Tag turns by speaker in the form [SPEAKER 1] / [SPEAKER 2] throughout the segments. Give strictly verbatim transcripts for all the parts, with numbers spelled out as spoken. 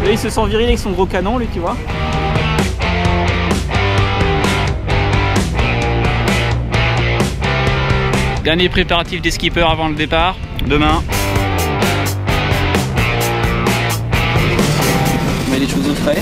[SPEAKER 1] Là, il se sent viril avec son gros canon, lui, tu vois. Dernier préparatif des skippers avant le départ, demain. On met les choses au frais.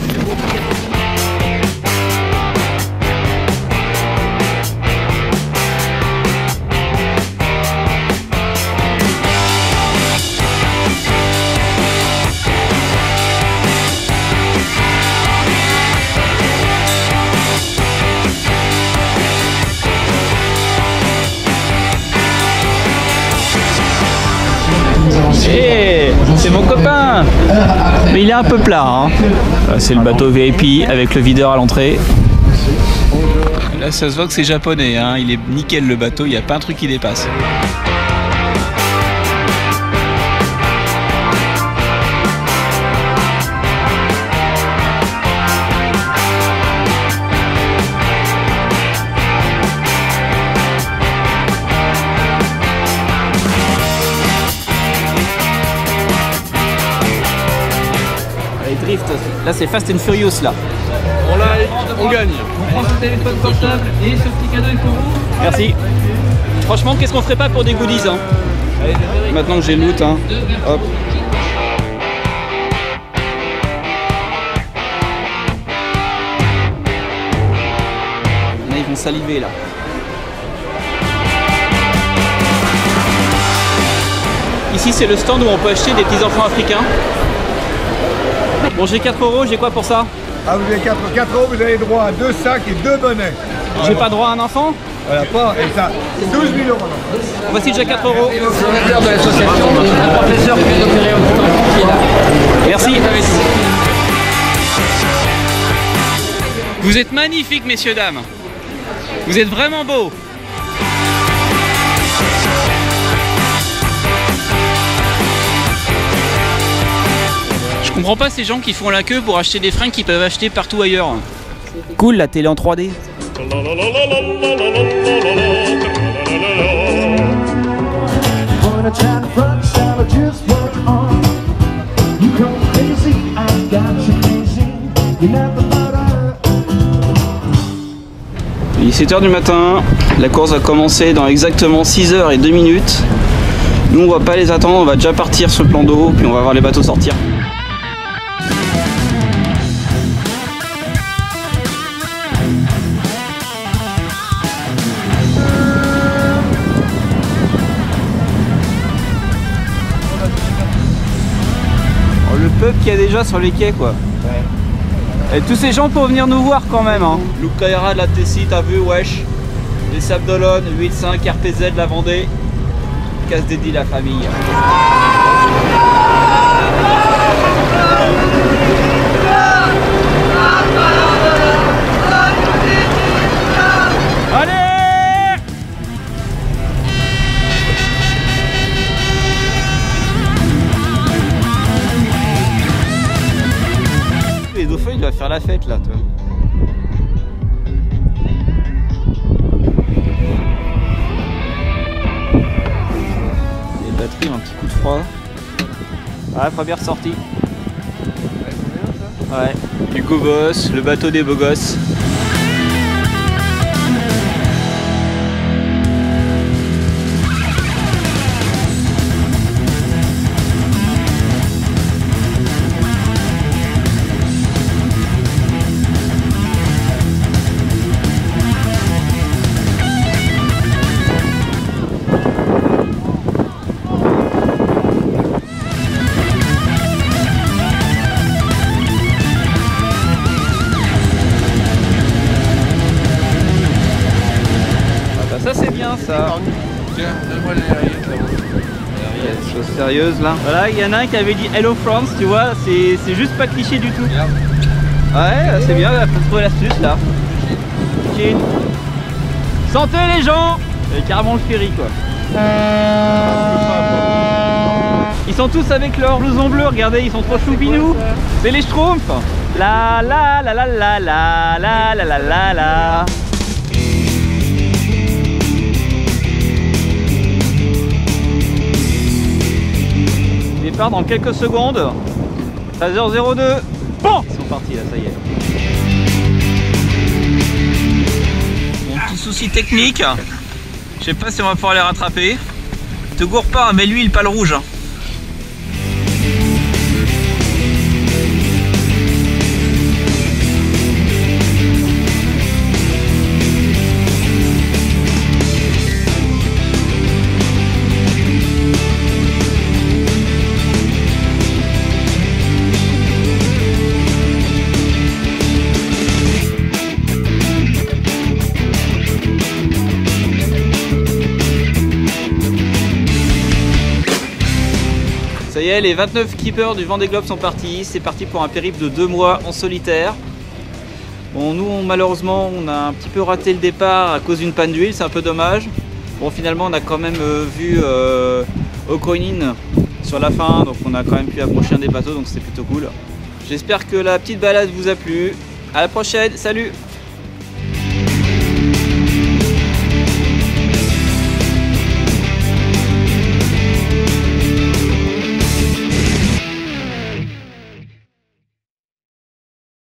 [SPEAKER 1] Hey, c'est mon copain. Mais il est un peu plat, hein. C'est le bateau V I P avec le videur à l'entrée. Là ça se voit que c'est japonais, hein. Il est nickel le bateau, il n'y a pas un truc qui dépasse. Drift. Là c'est Fast and Furious là.
[SPEAKER 2] On like, on gagne.
[SPEAKER 1] On prend son téléphone portable et ce petit cadeau est pour vous. Merci. Franchement, qu'est-ce qu'on ferait pas pour des goodies, hein? Maintenant que j'ai le loot, hein. Hop. Là ils vont saliver là. Ici c'est le stand où on peut acheter des petits enfants africains. Bon, j'ai quatre euros, j'ai quoi pour ça?
[SPEAKER 3] Ah, vous avez quatre euros, vous avez droit à deux sacs et deux bonnets.
[SPEAKER 1] J'ai pas droit à un enfant?
[SPEAKER 3] Voilà, pas, et ça, douze mille euros.
[SPEAKER 1] Voici déjà quatre euros.
[SPEAKER 2] Le fondateur de l'association, le professeur qui vient d'opérer au temps qui est là.
[SPEAKER 1] Merci. Vous êtes magnifiques, messieurs, dames. Vous êtes vraiment beaux. Je comprends pas ces gens qui font la queue pour acheter des fringues qu'ils peuvent acheter partout ailleurs. Cool la télé en trois D. Il est sept heures du matin, la course va commencer dans exactement six heures et deux minutes. Nous on va pas les attendre, on va déjà partir sur le plan d'eau, puis on va voir les bateaux sortir. Le peuple qu'il y a déjà sur les quais quoi. Ouais. Et tous ces gens pour venir nous voir quand même hein. Luke Kaira de la Tessie, t'as vu wesh. Les Sables d'Olonne, huit cinq R P Z de la Vendée. Casse dédié la famille. Les dauphins il va faire la fête là toi. Les batteries ont un petit coup de froid. Ouais, première sortie. Ouais, Hugo Boss, le bateau des beaux gosses. Ça c'est bien ça.
[SPEAKER 2] Tiens, donne-moi les rillettes là.
[SPEAKER 1] Il y a des choses sérieuses là. Voilà, il y en a un qui avait dit Hello France, tu vois, c'est juste pas cliché du tout. Ouais, c'est bien, il faut trouver l'astuce là. Chine. Santé les gens. C'est carrément le ferry quoi. Ils sont tous avec leur blouson bleu, regardez, ils sont trop choupinous. C'est les Schtroumpfs. La la la la la la la la la la la. Départ dans quelques secondes. treize heures zéro deux. Bon, ils sont partis là, ça y est. Bon, petit souci technique. Je sais pas si on va pouvoir les rattraper. Te gourre pas, mais lui il pas le rouge. Ça y est, les vingt-neuf keepers du Vendée Globe sont partis. C'est parti pour un périple de deux mois en solitaire. Bon, nous, on, malheureusement, on a un petit peu raté le départ à cause d'une panne d'huile. C'est un peu dommage. Bon, finalement, on a quand même euh, vu euh, Okroinen sur la fin. Donc, on a quand même pu approcher un des bateaux. Donc, c'est plutôt cool. J'espère que la petite balade vous a plu. À la prochaine. Salut!